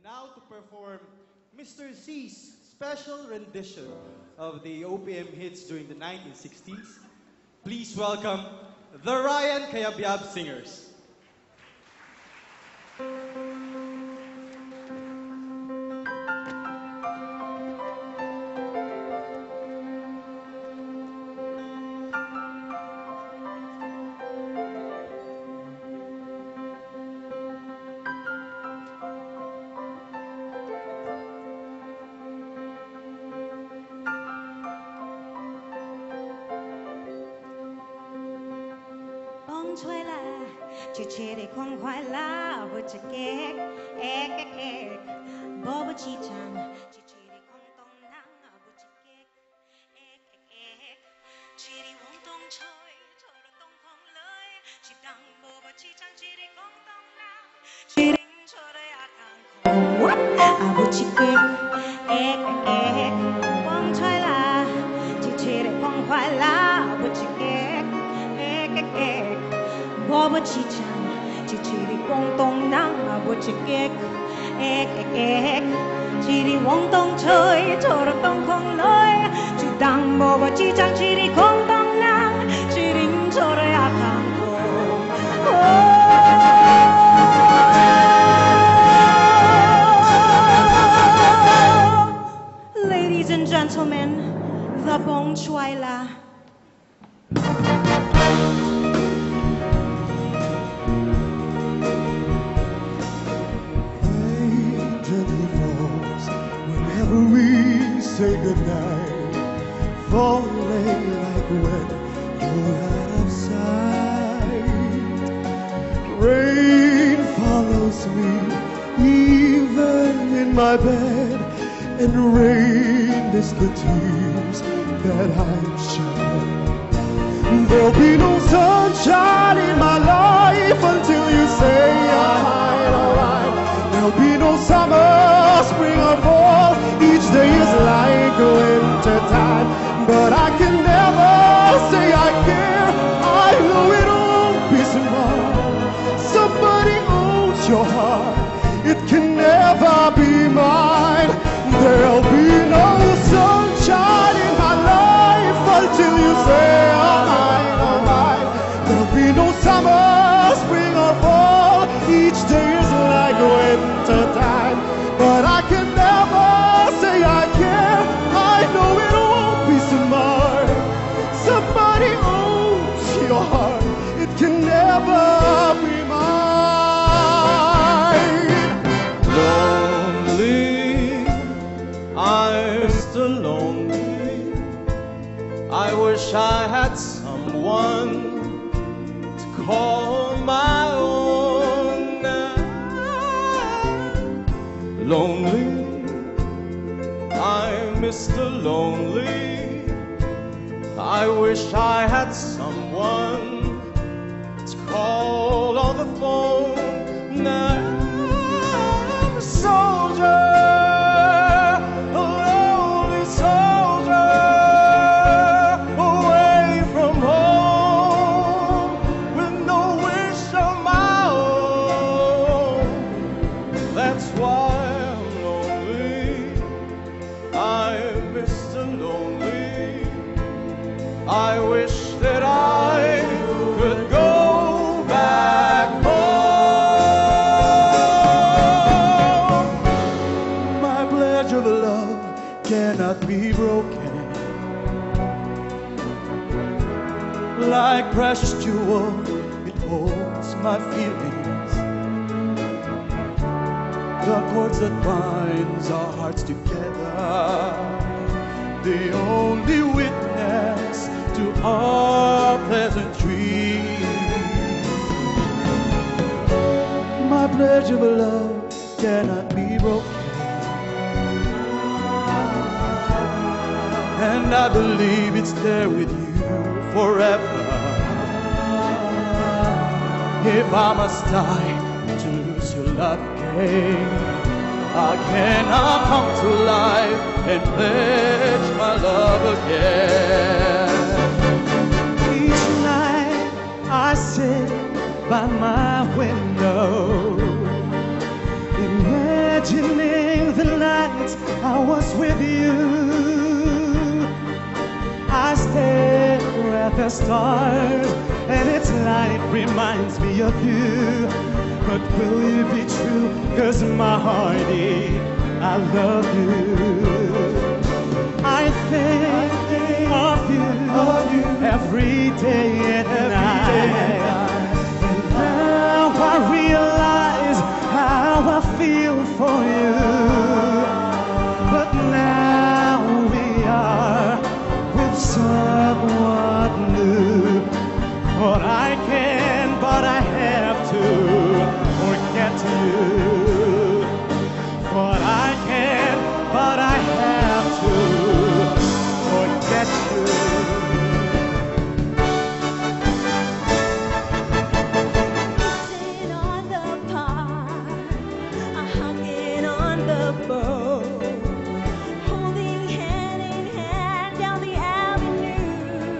now to perform Mr. C's special rendition of the OPM hits during the 1960s. Please welcome the Ryan Cayabyab Singers. Bông chuối là chỉ để con khoai lá với chiếc kẹt bó với chi chan chỉ để con tông nắng với chiếc kẹt chỉ để vòng tông chơi cho được tông không lơi chỉ đăng bó với chi chan chỉ để con tông nắng chỉ để cho được ăn không với chiếc kẹt bông chuối là chỉ để con khoai lá với chiếc kẹt bó với chi chan chỉ để con tông nắng với chiếc kẹt chỉ đi vòng tông chơi cho được tông không lối chỉ đang bó với chi chan chỉ đi con tông nắng chỉ đi cho được ăn không Ladies and gentlemen, the Bong Chuai La. We say goodnight, falling like when you're out of sight. Rain follows me even in my bed, and rain is the tears that I'm shed. There'll be no sunshine in my life until you say alright. There'll be no summer, spring or fall. Each day is like a winter time, but I can never say I care. I know it'll be tomorrow. Somebody owns your heart. It can never be mine. There'll be no sunshine in my life until you say alright, alright. There'll be no summer, spring or fall. Each day is like a winter time, but I can never say I care. I know it won't be tomorrow. Somebody owns your heart. It can never be mine. Lonely, I'm still lonely. I wish I had someone to call my own now. Lonely, I'm Mr. Lonely. I wish I had someone to call on the phone now. I'm a soldier, a lonely soldier, away from home with no wish of my own. That's why I'm lonely. I'm Mr. Lonely. I wish that I could go back home. My pledge of love cannot be broken. Like precious jewel, it holds my feelings. The cords that binds our hearts together, the only witness to our pleasant dreams. My pledge of love cannot be broken, and I believe it's there with you forever. If I must die to lose your love again, I cannot come to life and pledge my love again. Each night I sit by my window, in red imagining the night I was with you. I stare at the stars and its light reminds me of you. But will you be true? 'Cause my heart is, I love you. I think of you every day and night. And now I realize how I feel for you. But now we are with someone new. But I can, but I have to forget you. But I can, but I have to forget you. Kissing on the park, hugging on the boat, holding hand in hand down the avenue,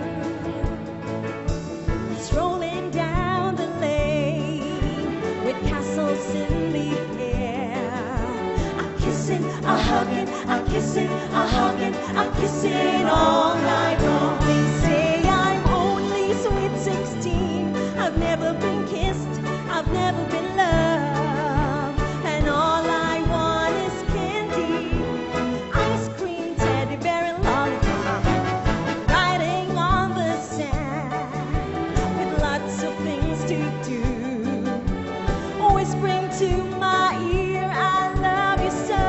strolling down the lane with castles in the air. I'm kissing, I'm hugging, I'm kissing, I'm hugging, I'm kissing all night long. They say I'm only sweet 16. I've never been kissed, I've never been loved, and all I want is candy, ice cream, teddy bear, and lollipop, riding on the sand with lots of things to do, whispering to my ear, I love you so.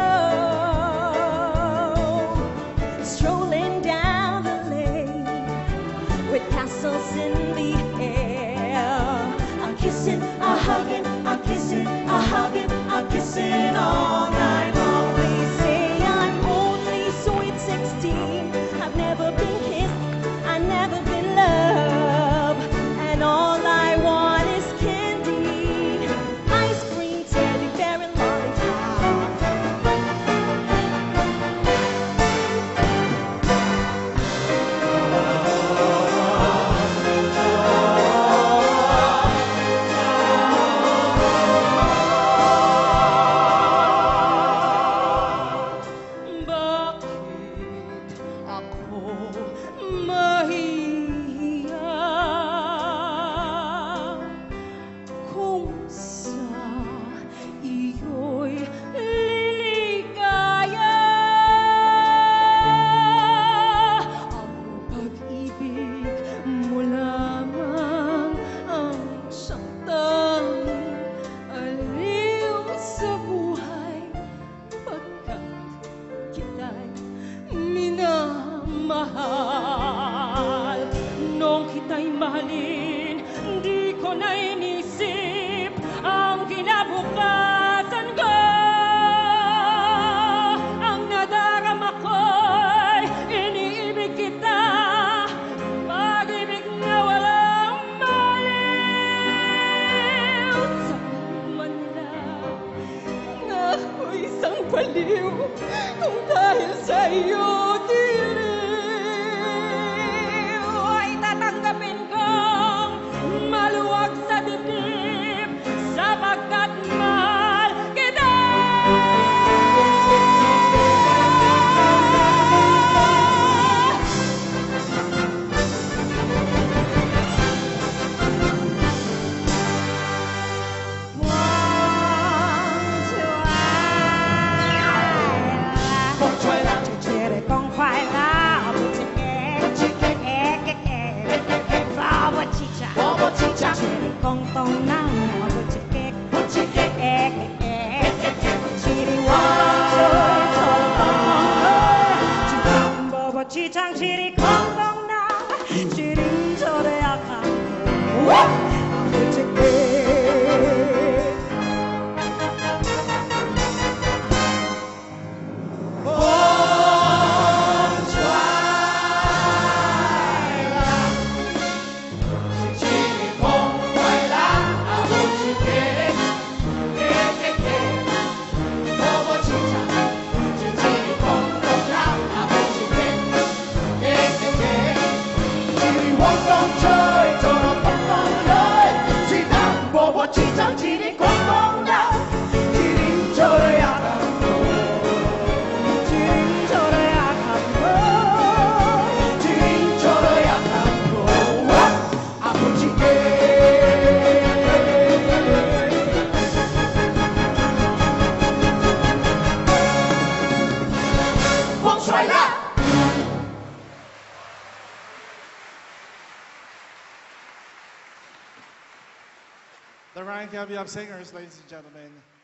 Strolling down the lane with castles in the air. I'm kissing, I'm hugging, I'm kissing, I'm hugging, I'm kissing all night long. They say I'm only sweet 16. I've never been kissed, I've never been loved, and all I want is candy, ice cream, teddy bear, and lollipop. Bakit ako mahihiya kung sa iyo'y liligaya? Ang pag-ibig mo lamang ang siyang tanging aliw sa buhay, pagkat kita'y minamahal. Nung kita'y mahalin, di ko na inisip ang kinabukasan ko. Ang nadarama ko'y iniibig kita, pag-ibig na walang baliw. Sabi man nila na ako'y isang baliw, kung dahil sa iyo diliw, ay tatanggapin kong maluwag sa dibdib, sapagkat mahal kita. Con quay lại, The Ryan Caviar Singers, ladies and gentlemen.